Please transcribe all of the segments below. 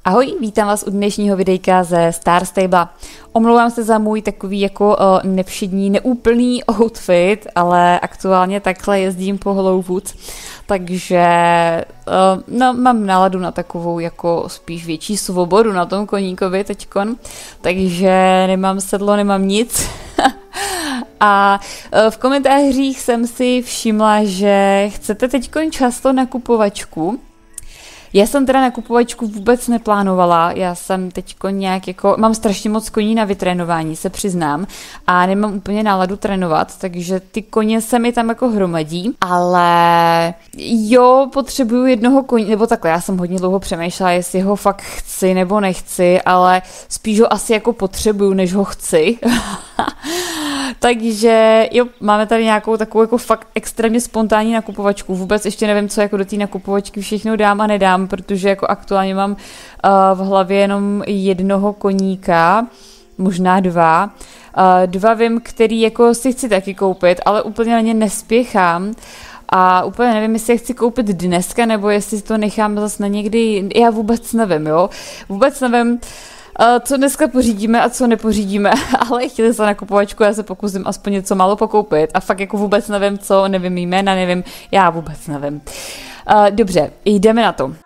Ahoj, vítám vás u dnešního videjka ze Star Stable. Omlouvám se za můj takový jako nevšední, neúplný outfit, ale aktuálně takhle jezdím po Hollow Woods, takže mám náladu na takovou jako spíš větší svobodu na tom koníkovi teďkon, takže nemám sedlo, nemám nic. A v komentářích jsem si všimla, že chcete teďkon často nakupovačku. Já jsem teda nakupovačku vůbec neplánovala, já jsem teďko nějak jako, mám strašně moc koní na vytrénování, se přiznám, a nemám úplně náladu trénovat, takže ty koně se mi tam jako hromadí, ale jo, potřebuju jednoho koně, nebo takhle, já jsem hodně dlouho přemýšlela, jestli ho fakt chci nebo nechci, ale spíš ho asi jako potřebuju, než ho chci. Takže jo, máme tady nějakou takovou jako fakt extrémně spontánní nakupovačku. Vůbec ještě nevím, co jako do té nakupovačky všechno dám a nedám, protože jako aktuálně mám v hlavě jenom jednoho koníka, možná dva. Dva vím, který jako si chci taky koupit, ale úplně na ně nespěchám. A úplně nevím, jestli je chci koupit dneska, nebo jestli to nechám zase na někdy, já vůbec nevím, jo. Vůbec nevím, co dneska pořídíme a co nepořídíme, ale chtěli se nakupovačku, já se pokusím aspoň něco málo pokoupit a fakt jako vůbec nevím co, nevím jména, nevím, já vůbec nevím. Dobře, jdeme na to.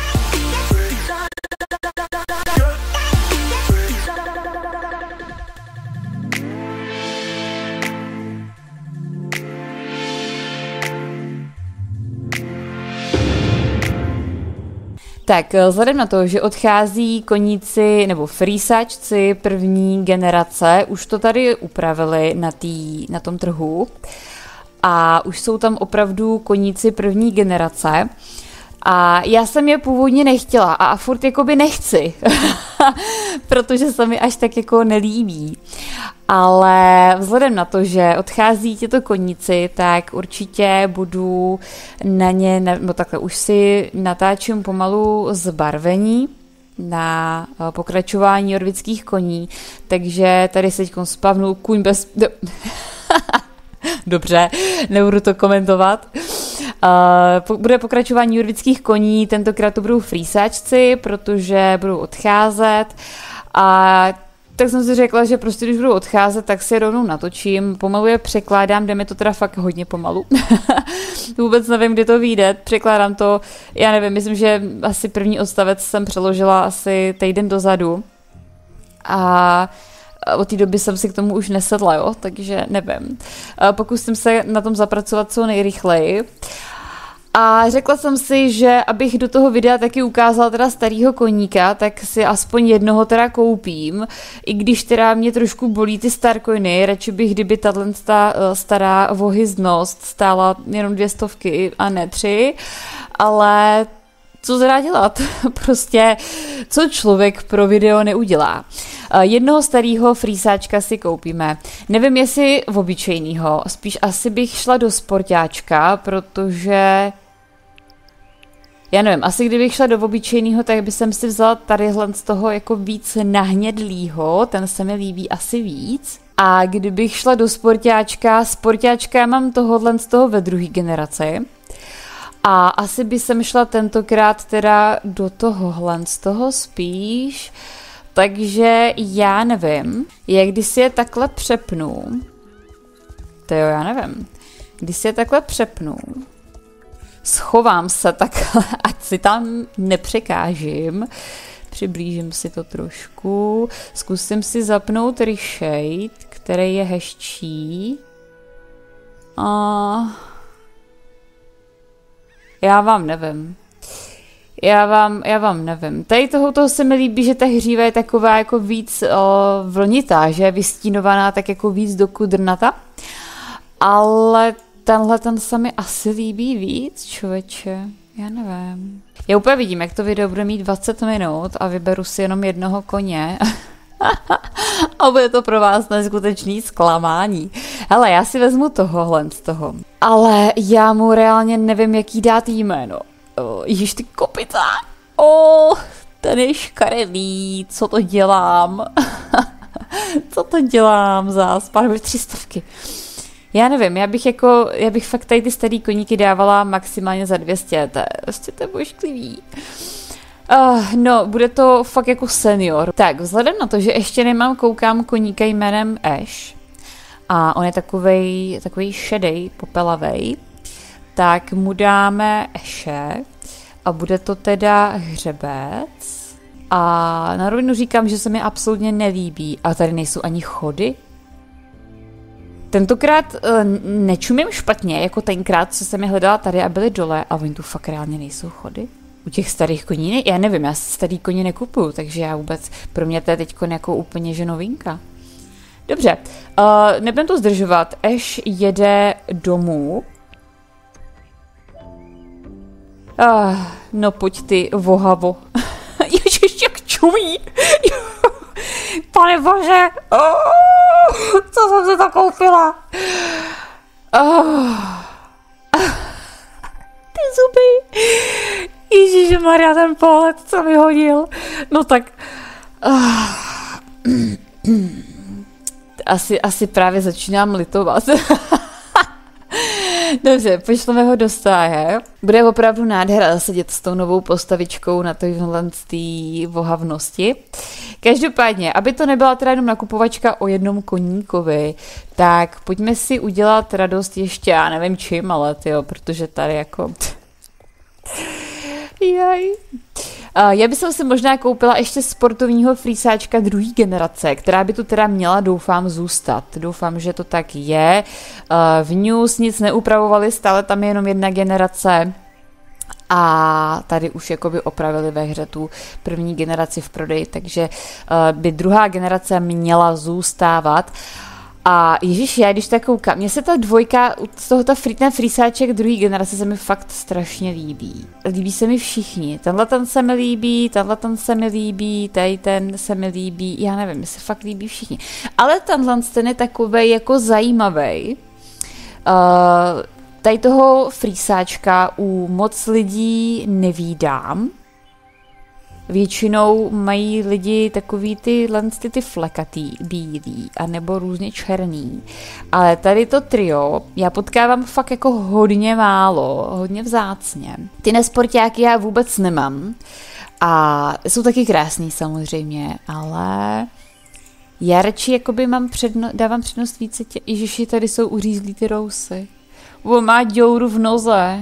Tak, vzhledem na to, že odchází koníci nebo frýsačci první generace, už to tady upravili na tom trhu a už jsou tam opravdu koníci první generace a já jsem je původně nechtěla a furt jakoby nechci, protože se mi až tak jako nelíbí. Ale vzhledem na to, že odchází těto koníci, tak určitě budu na ně, no takhle už si natáčím pomalu zbarvení na pokračování jorvických koní, takže tady se teďkom spavnu kůň bez... Dobře, nebudu to komentovat. Bude pokračování jorvických koní, tentokrát to budou frýsačci, protože budou odcházet a tak jsem si řekla, že prostě když budu odcházet, tak si je rovnou natočím, pomalu je překládám, jde mi to teda fakt hodně pomalu. Vůbec nevím, kdy to vyjde, překládám to, já nevím, myslím, že asi první odstavec jsem přeložila asi týden dozadu a od té doby jsem si k tomu už nesedla, jo, takže nevím. Pokusím se na tom zapracovat co nejrychleji. A řekla jsem si, že abych do toho videa taky ukázala teda starýho koníka, tak si aspoň jednoho teda koupím, i když teda mě trošku bolí ty starcoiny, radši bych, kdyby tato stará vohyznost stála jenom 200 a ne 3, ale co se dá dělat? Prostě, co člověk pro video neudělá. Jednoho starého frýsáčka si koupíme. Nevím, jestli obyčejnýho, spíš asi bych šla do sportáčka, protože... Já nevím, asi kdybych šla do obyčejného, tak bych si vzala tadyhle z toho jako víc nahnědlýho, ten se mi líbí asi víc. A kdybych šla do sportáčka mám tohohle z toho ve druhé generaci. A asi by jsem šla tentokrát teda do tohohle z toho spíš, takže já nevím, když si je takhle přepnu, když si je takhle přepnu, schovám se takhle, ať si tam nepřekážím, přiblížím si to trošku, zkusím si zapnout reshade, který je hezčí a já vám nevím. Tady toho se mi líbí, že ta hříva je taková jako víc vlnitá, že je vystínovaná tak jako víc do kudrnata. Ale tenhle ten se mi asi líbí víc, člověče. Já nevím. Já úplně vidím, jak to video bude mít 20 minut a vyberu si jenom jednoho koně. A bude to pro vás neskutečný zklamání. Hele, já si vezmu tohohle z toho. Ale já mu reálně nevím, jaký dát jméno. Ježiš, ty kopita. Ten je škaredý. Co to dělám? Co to dělám zás? Pár 300. Já nevím, já bych fakt tady ty starý koníky dávala maximálně za 200. To je božklivý. No, bude to fakt jako senior. Tak, vzhledem na to, že ještě nemám, koukám koníka jménem Ash a on je takovej šedej, popelavej, tak mu dáme Ashe a bude to teda hřebec. A na rovinu říkám, že se mi absolutně nelíbí. A tady nejsou ani chody. Tentokrát nečumím špatně, jako tenkrát, co jsem je hledala tady a byly dole, a oni tu fakt reálně nejsou chody. U těch starých koní, já nevím, já starý koně nekupuju, takže já vůbec, pro mě to je teď jako úplně že novinka. Dobře, nebudem to zdržovat, Ash jede domů. No pojď ty, vohavo. Ježiš, jak čumí. Pane bože, co jsem se to koupila? Ty zuby. Ježišmarja, ten pohled, co mi hodil. No tak... Asi právě začínám litovat. Dobře, pošleme ho do stáje. Bude opravdu nádhera sedět s tou novou postavičkou na téhle vohavnosti. Každopádně, aby to nebyla teda jenom nakupovačka o jednom koníkovi, tak pojďme si udělat radost ještě, já nevím čím, ale tyjo, protože tady jako... Jaj. Já bych si možná koupila ještě sportovního flísáčka druhé generace, která by tu teda měla, doufám, zůstat. Doufám, že to tak je. V News nic neupravovali, stále tam je jenom jedna generace. A tady už jakoby opravili ve hře tu první generaci v prodeji, takže by druhá generace měla zůstávat. A ježiš, já když tak koukám, mně se ta dvojka, ten frýsáček druhé generace se mi fakt strašně líbí. Líbí se mi všichni. Tenhle ten se mi líbí, tenhle ten se mi líbí, tady ten se mi líbí, já nevím, mi se fakt líbí všichni. Ale tenhle ten je takovej jako zajímavej. Tady toho frýsáčka u moc lidí nevídám. Většinou mají lidi takový ty flekatý, bílý, anebo různě černý. Ale tady to trio já potkávám fakt jako hodně málo, hodně vzácně. Ty nesportáky já vůbec nemám. A jsou taky krásný samozřejmě, ale já radši jakoby dávám přednost více Ježiši, tady jsou uřízlý ty rousy. On má děuru v noze.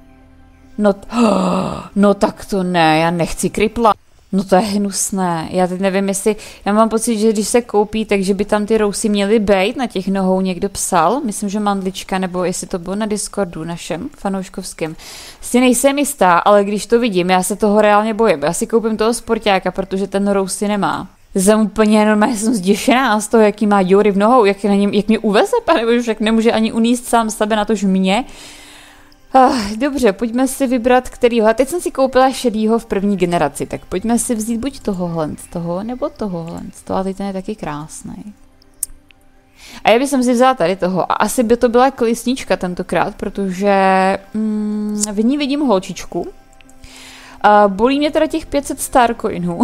No tak to ne, já nechci kripla. No to je hnusné. Já teď nevím, já mám pocit, že když se koupí, takže by tam ty rousy měly být, na těch nohou někdo psal, myslím, že Mandlička, nebo jestli to bylo na Discordu našem fanouškovském. Si nejsem jistá, ale když to vidím, já se toho reálně bojím. Já si koupím toho sportáka, protože ten rousy nemá. Jsem úplně normálně, jsem zděšená z toho, jaký má děury v nohou, jak mě uveze, pane, však nemůže ani uníst sám sebe, natož mě. Dobře, pojďme si vybrat kterýho. A teď jsem si koupila šedýho v první generaci, tak pojďme si vzít buď tohohle z toho, nebo tohohle z toho. A teď ten je taky krásný. A já bych si vzala tady toho. A asi by to byla klisnička tentokrát, protože v ní vidím holčičku. Bolí mě teda těch 500 starcoinů.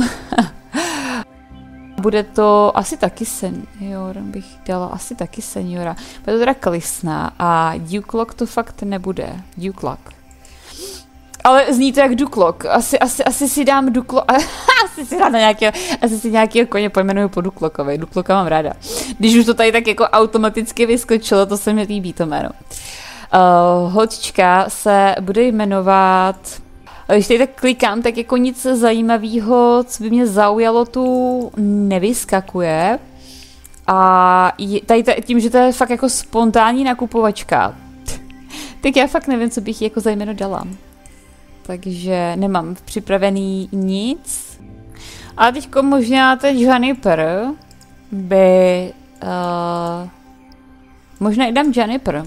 Bude to asi taky senior, bych dala asi taky seniora. Bude to teda klisná a Duclock to fakt nebude. Duclock. Ale zní to jak Duclock. Asi si dám Duclock. Asi si nějakého koně pojmenuju po Duclockovi. Duclocka mám ráda. Když už to tady tak jako automaticky vyskočilo, to se mi líbí to jméno. Holčička se bude jmenovat... Když tady tak klikám, tak jako nic zajímavého, co by mě zaujalo, tu nevyskakuje. A tady tím, že to je fakt jako spontánní nakupovačka, tak já fakt nevím, co bych jí jako za jméno dala. Takže nemám připravený nic. A teďko možná ten Juniper by... možná i dám Juniper.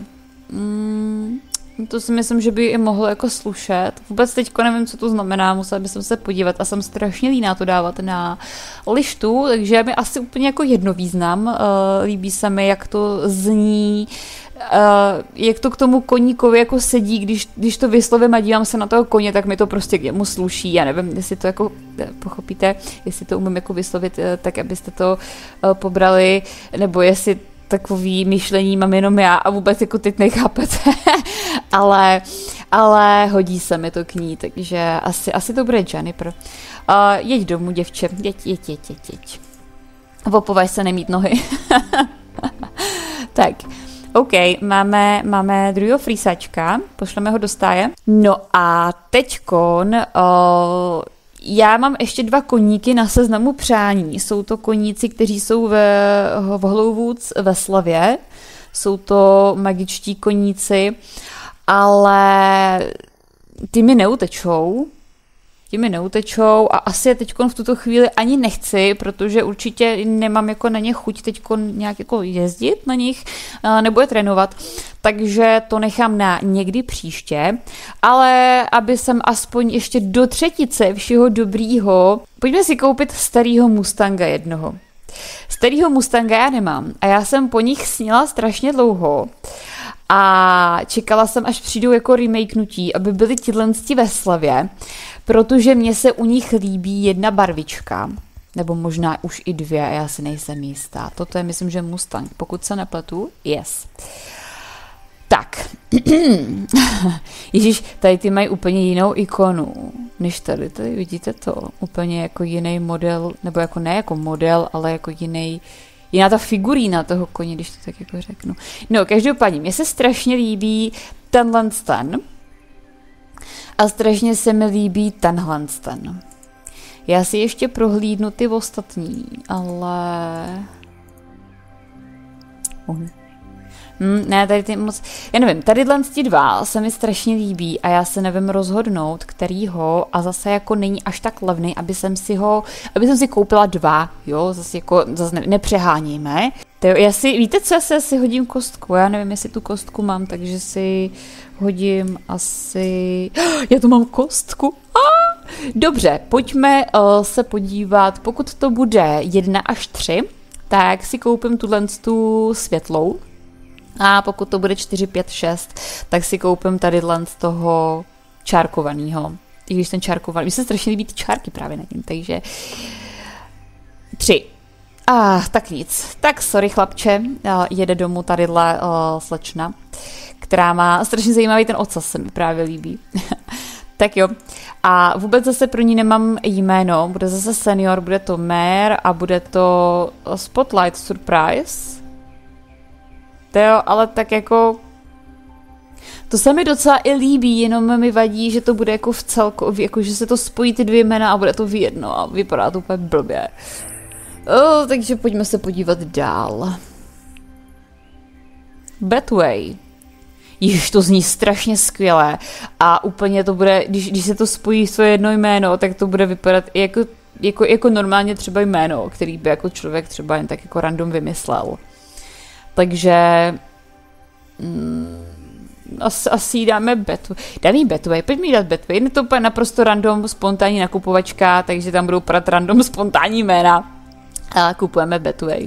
To si myslím, že by i mohlo jako slušet. Vůbec teďko nevím, co to znamená, musela bych se podívat a jsem strašně líná to dávat na lištu, takže mi asi úplně jako jedno význam. Líbí se mi, jak to zní, jak to k tomu koníkovi jako sedí, když to vyslovím a dívám se na toho koně, tak mi to prostě k němu sluší. Já nevím, jestli to jako pochopíte, jestli to umím jako vyslovit tak, abyste to pobrali, nebo jestli takový myšlení mám jenom já a vůbec jako teď nechápete, ale hodí se mi to k ní, takže asi to bude Juniper. Jeď domů, děvče, jeď. Vopovaž se nemít nohy. Tak, OK, máme druhého frýsačka, pošleme ho do stáje. No a teďkon, já mám ještě 2 koníky na seznamu přání. Jsou to koníci, kteří jsou v Hollowwoods ve Slavě. Jsou to magičtí koníci, ale ty mi neutečou a asi je teďkon v tuto chvíli ani nechci, protože určitě nemám jako na ně chuť teďkon nějak jako jezdit na nich nebo je trénovat, takže to nechám na někdy příště, ale aby jsem aspoň ještě do třetice všeho dobrýho, pojďme si koupit starýho Mustanga jednoho. Starýho Mustanga já nemám a já jsem po nich sněla strašně dlouho a čekala jsem, až přijdou jako remakenutí, aby byly tihle ve Slavě, protože mně se u nich líbí jedna barvička, nebo možná už i 2, já si nejsem jistá. Toto je, myslím, že Mustang, pokud se nepletu, yes. Tak, Ježíš, tady ty mají úplně jinou ikonu, než tady vidíte to, úplně jako jiný model, nebo jako ne jako model, ale jako jiná ta figurína toho koně, když to tak jako řeknu. No, každopádně, mně se strašně líbí tenhle ten a strašně se mi líbí tenhle ten. Já si ještě prohlídnu ty ostatní, ale... Ne, tady ty moc... Já nevím, tady ty 2 se mi strašně líbí a já se nevím rozhodnout, kterýho a zase jako není až tak levný, aby jsem si koupila 2, jo, zase nepřehánějme. Víte co, já si hodím kostku, já nevím, jestli tu kostku mám, takže si hodím asi... Já tu mám kostku! Dobře, pojďme se podívat, pokud to bude 1 až 3, tak si koupím tu světlou. A pokud to bude 4, 5, 6, tak si koupím tadyhle z toho čárkovanýho. I když ten čárkovaný, mně se strašně líbí ty čárky právě na tím, takže 3. Tak nic. Tak sorry chlapče, jede domů tadyhle slečna, která má strašně zajímavý ten ocas, se mi právě líbí. Tak jo. A vůbec zase pro ní nemám jméno, bude zase senior, bude to Mare a bude to Spotlight Surprise. To jo, ale tak jako... To se mi docela i líbí, jenom mi vadí, že to bude jako v celku, jako že se to spojí ty 2 jména a bude to v jedno a vypadá to úplně blbě. Takže pojďme se podívat dál. Betway. Již to zní strašně skvěle a úplně to bude, když se to spojí svoje jedno jméno, tak to bude vypadat jako normálně třeba jméno, který by jako člověk třeba jen tak jako random vymyslel. Takže asi dáme Betway. Dáme jí Betway, pojďme jí dát Betway. Je to naprosto random spontánní nakupovačka, takže tam budou padat random spontánní jména. A kupujeme Betway.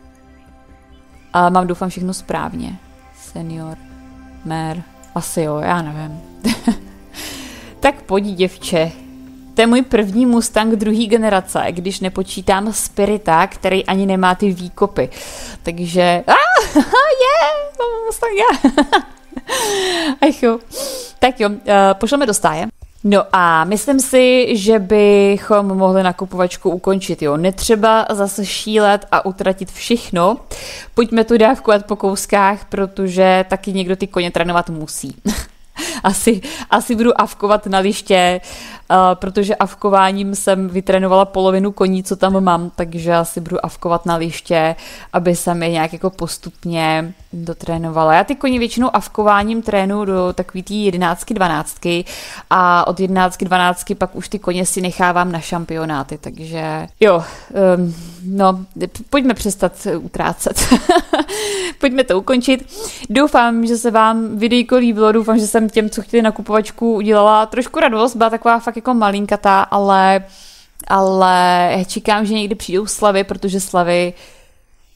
A mám doufám všechno správně. Senior, Mare, asi jo, já nevím. Tak pojď, děvče. To je můj první Mustang 2. generace, když nepočítám Spirita, který ani nemá ty výkopy. Takže... Mustang, Ach jo. Tak jo, pošleme do stáje. No a myslím si, že bychom mohli nakupovačku ukončit, jo. Netřeba zase šílet a utratit všechno. Pojďme to dávkovat po kouskách, protože taky někdo ty koně trénovat musí. Asi budu avkovat na liště, protože avkováním jsem vytrénovala polovinu koní, co tam mám, takže asi budu avkovat na liště, aby jsem je nějak jako postupně dotrénovala. Já ty koně většinou avkováním trénu do takový tý 11, 12 a od 11, 12 pak už ty koně si nechávám na šampionáty, takže jo, pojďme přestat utrácet. Pojďme to ukončit. Doufám, že se vám videjko líbilo, doufám, že jsem těm, co chtěli nakupovačku, udělala trošku radost, byla taková fakt jako malinkatá, ale čekám, že někdy přijdou Slavy, protože Slavy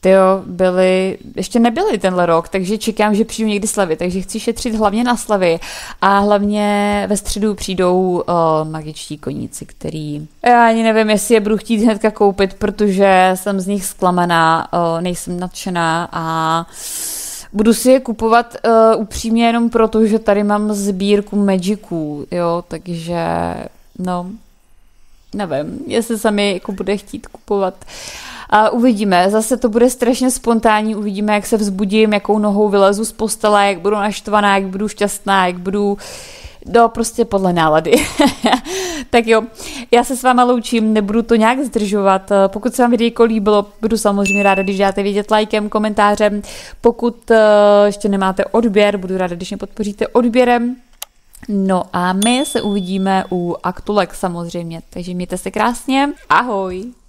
ještě nebyly tenhle rok, takže čekám, že přijdu někdy slavy, takže chci šetřit hlavně na slavy a hlavně ve středu přijdou magičtí koníci, který já ani nevím, jestli je budu chtít hnedka koupit, protože jsem z nich zklamaná, nejsem nadšená a budu si je kupovat upřímně jenom proto, že tady mám sbírku Magiců, jo, takže no, nevím, jestli se mi jako bude chtít kupovat. A uvidíme, zase to bude strašně spontánní, uvidíme, jak se vzbudím, jakou nohou vylezu z postele, jak budu naštvaná, jak budu šťastná, jak budu, prostě podle nálady. Tak jo, já se s váma loučím, nebudu to nějak zdržovat, pokud se vám videjko líbilo, budu samozřejmě ráda, když dáte vědět lajkem, komentářem, pokud ještě nemáte odběr, budu ráda, když mě podpoříte odběrem. No a my se uvidíme u Aktulek samozřejmě, takže mějte se krásně, ahoj!